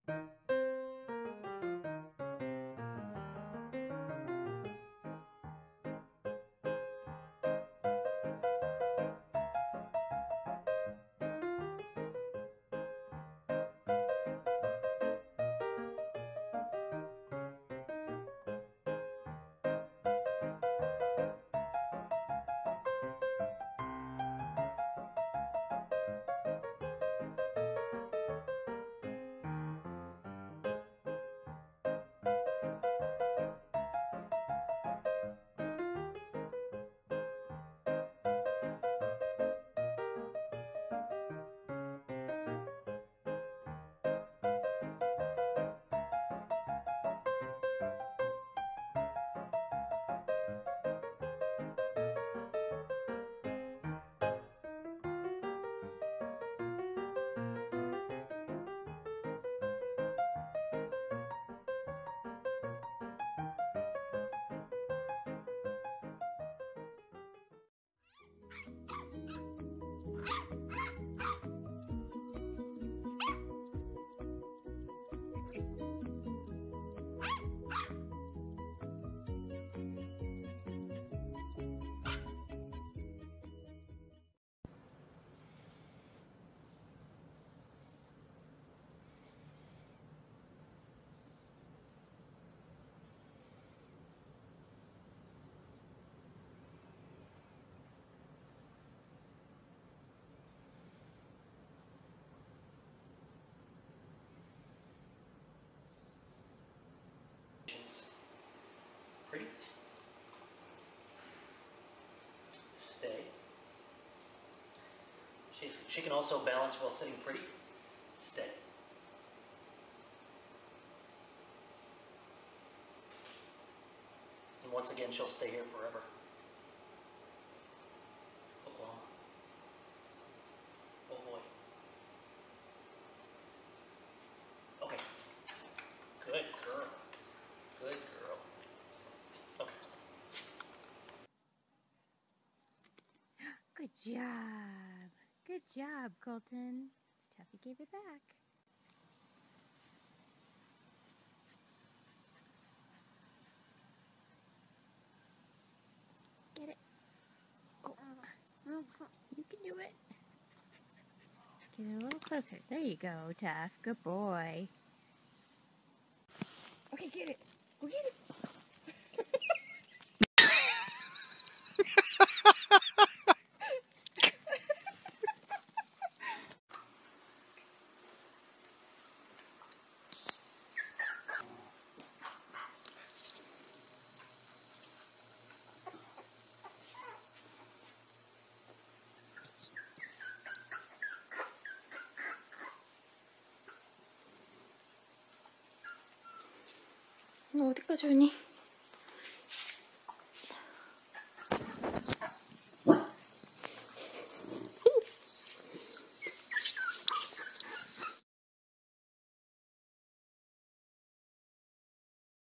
Pretty. Stay. She can also balance while sitting pretty. Stay. And once again, she'll stay here forever. Oklahoma. Oh boy. Okay. Good girl. Good girl. Okay. Good job. Good job, Colton. Tuffy gave it back. Get it. Oh. You can do it. Get it a little closer. There you go, Tuff. Good boy. Okay, get it. Go get it. 너 어디까지 오니?